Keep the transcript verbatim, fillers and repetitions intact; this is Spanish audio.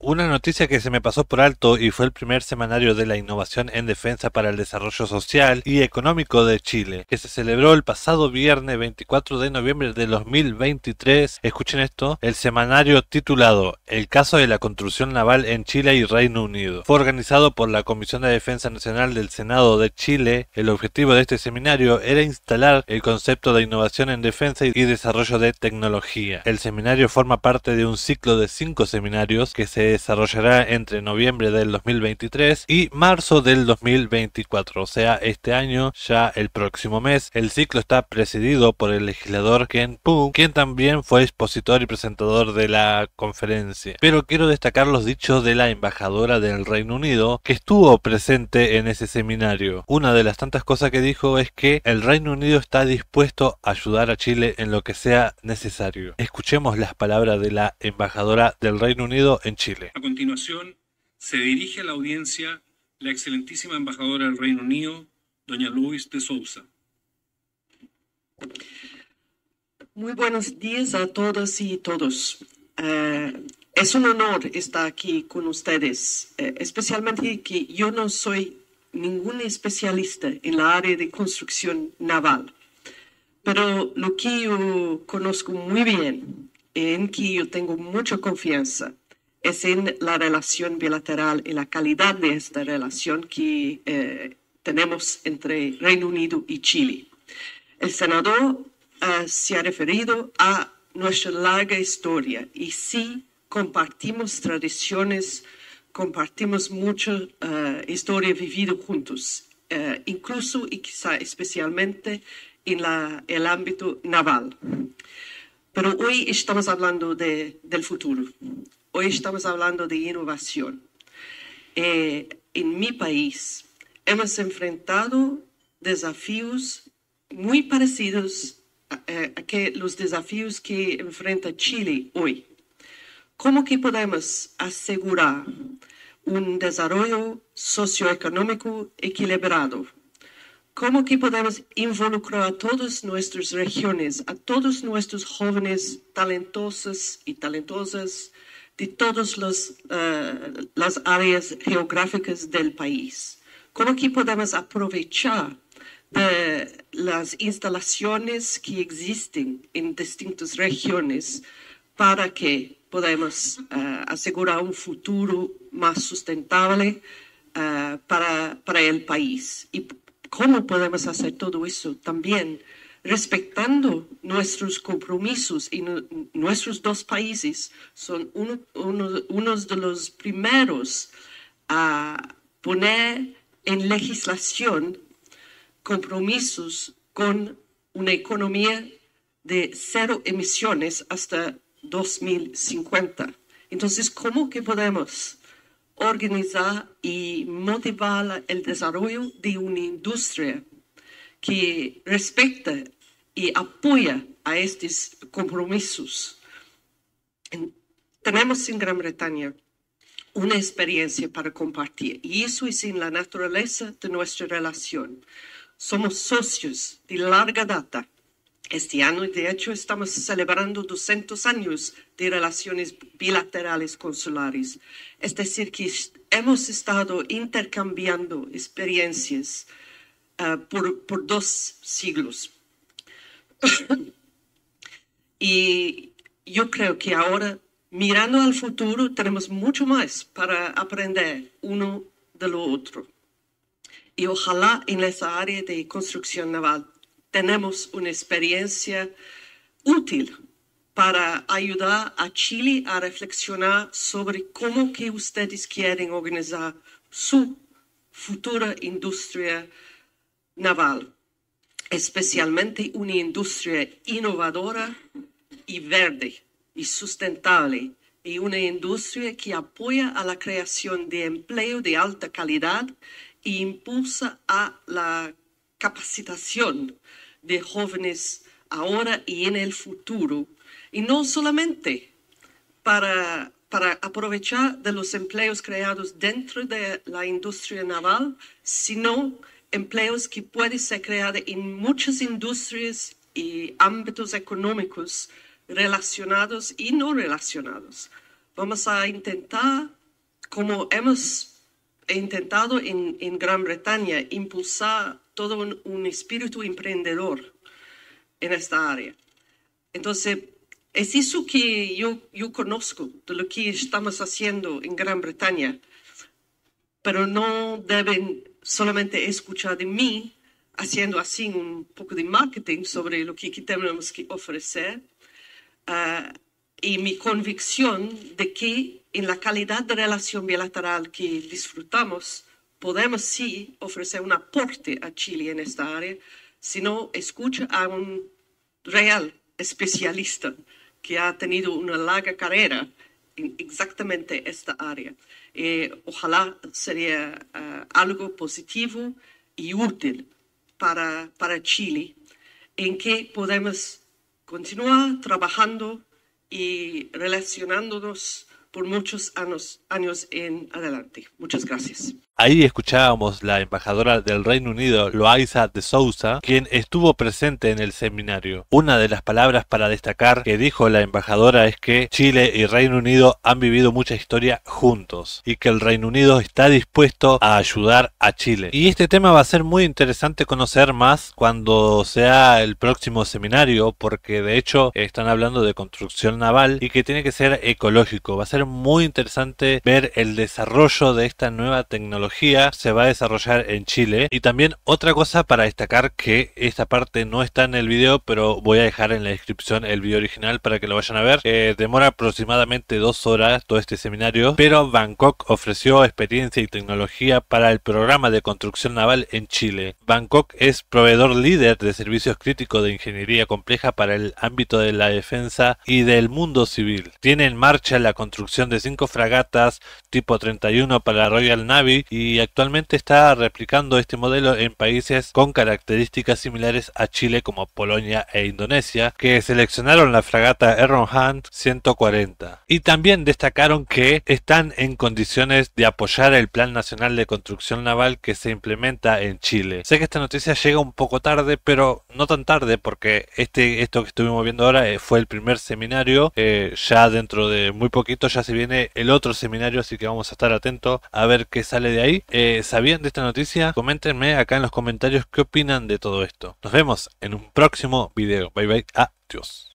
Una noticia que se me pasó por alto y fue el primer semanario de la innovación en defensa para el desarrollo social y económico de Chile, que se celebró el pasado viernes veinticuatro de noviembre de dos mil veintitrés. Escuchen esto, el semanario titulado El caso de la construcción naval en Chile y Reino Unido. Fue organizado por la Comisión de Defensa Nacional del Senado de Chile. El objetivo de este seminario era instalar el concepto de innovación en defensa y desarrollo de tecnología. El seminario forma parte de un ciclo de cinco seminarios que se desarrollará entre noviembre del dos mil veintitrés y marzo del dos mil veinticuatro, o sea, este año, ya el próximo mes. El ciclo está presidido por el legislador Ken Pugh, quien también fue expositor y presentador de la conferencia. Pero quiero destacar los dichos de la embajadora del Reino Unido, que estuvo presente en ese seminario. Una de las tantas cosas que dijo es que el Reino Unido está dispuesto a ayudar a Chile en lo que sea necesario. Escuchemos las palabras de la embajadora del Reino Unido en Chile. A continuación, se dirige a la audiencia la excelentísima embajadora del Reino Unido, doña Luis de Sousa. Muy buenos días a todas y todos. Uh, es un honor estar aquí con ustedes, uh, especialmente que yo no soy ningún especialista en la área de construcción naval. Pero lo que yo conozco muy bien, en que yo tengo mucha confianza, es en la relación bilateral y la calidad de esta relación que eh, tenemos entre Reino Unido y Chile. El senador uh, se ha referido a nuestra larga historia y sí compartimos tradiciones, compartimos mucha uh, historia vivida juntos, uh, incluso y quizá especialmente en la, el ámbito naval. Pero hoy estamos hablando de, del futuro. Hoy estamos hablando de innovación. Eh, en mi país hemos enfrentado desafíos muy parecidos a, a que los desafíos que enfrenta Chile hoy. ¿Cómo que podemos asegurar un desarrollo socioeconómico equilibrado? ¿Cómo que podemos involucrar a todas nuestras regiones, a todos nuestros jóvenes talentosos y talentosas de todas las, uh, las áreas geográficas del país? ¿Cómo que podemos aprovechar de las instalaciones que existen en distintas regiones para que podamos uh, asegurar un futuro más sustentable uh, para, para el país? Y ¿cómo podemos hacer todo eso también respetando nuestros compromisos? Y no, nuestros dos países son uno, uno, unos de los primeros a poner en legislación compromisos con una economía de cero emisiones hasta dos mil cincuenta. Entonces, ¿cómo que podemos organizar y motivar el desarrollo de una industria que respeta y apoya a estos compromisos? En, tenemos en Gran Bretaña una experiencia para compartir y eso es en la naturaleza de nuestra relación. Somos socios de larga data. Este año, de hecho, estamos celebrando doscientos años de relaciones bilaterales consulares. Es decir, que hemos estado intercambiando experiencias uh, por, por dos siglos. Y yo creo que ahora, mirando al futuro, tenemos mucho más para aprender uno de lo otro. Y ojalá en esa área de construcción naval tenemos una experiencia útil para ayudar a Chile a reflexionar sobre cómo que ustedes quieren organizar su futura industria naval, especialmente una industria innovadora y verde y sustentable, y una industria que apoya a la creación de empleo de alta calidad e impulsa a la capacitación de jóvenes ahora y en el futuro, y no solamente para, para aprovechar de los empleos creados dentro de la industria naval, sino empleos que pueden ser creados en muchas industrias y ámbitos económicos relacionados y no relacionados. Vamos a intentar como hemos intentado en, en Gran Bretaña impulsar todo un, un espíritu emprendedor en esta área. Entonces, es eso que yo, yo conozco de lo que estamos haciendo en Gran Bretaña, pero no deben solamente escuchar de mí haciendo así un poco de marketing sobre lo que tenemos que ofrecer. Uh, y mi convicción de que en la calidad de relación bilateral que disfrutamos, podemos sí ofrecer un aporte a Chile en esta área, si no escucha a un real especialista que ha tenido una larga carrera en exactamente esta área. Eh, ojalá sería uh, algo positivo y útil para, para Chile, en que podemos continuar trabajando y relacionándonos por muchos años, años en adelante. Muchas gracias. Ahí escuchábamos la embajadora del Reino Unido, Loaiza de Sousa, quien estuvo presente en el seminario. Una de las palabras para destacar que dijo la embajadora es que Chile y Reino Unido han vivido mucha historia juntos y que el Reino Unido está dispuesto a ayudar a Chile. Y este tema va a ser muy interesante conocer más cuando sea el próximo seminario, porque de hecho están hablando de construcción naval y que tiene que ser ecológico. Va a ser muy interesante ver el desarrollo de esta nueva tecnología. Se va a desarrollar en Chile. Y también otra cosa para destacar, que esta parte no está en el video, pero voy a dejar en la descripción el video original para que lo vayan a ver. Eh, demora aproximadamente dos horas todo este seminario, pero Bangkok ofreció experiencia y tecnología para el programa de construcción naval en Chile. Bangkok es proveedor líder de servicios críticos de ingeniería compleja para el ámbito de la defensa y del mundo civil. Tiene en marcha la construcción de cinco fragatas tipo treinta y uno para la Royal Navy y actualmente está replicando este modelo en países con características similares a Chile como Polonia e Indonesia, que seleccionaron la fragata Errol Hunt ciento cuarenta. Y también destacaron que están en condiciones de apoyar el Plan Nacional de Construcción Naval que se implementa en Chile. Sé que esta noticia llega un poco tarde, pero no tan tarde, porque este esto que estuvimos viendo ahora eh, fue el primer seminario. Eh, ya dentro de muy poquito ya se viene el otro seminario, así que vamos a estar atentos a ver qué sale de ahí. Eh, ¿Sabían de esta noticia? Coméntenme acá en los comentarios qué opinan de todo esto. Nos vemos en un próximo video. Bye bye. Adiós.